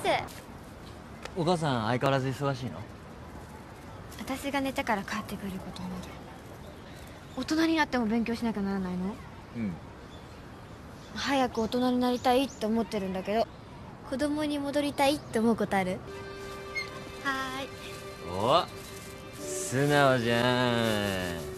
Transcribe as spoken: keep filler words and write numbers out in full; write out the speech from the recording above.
お母さん相変わらず忙しいの？ 私が寝てから帰ってくることになる。大人になっても勉強しなきゃならないの？ うん。 早く大人になりたいって思ってるんだけど、子供に戻りたいって思うことある？はーい。 お、素直じゃん。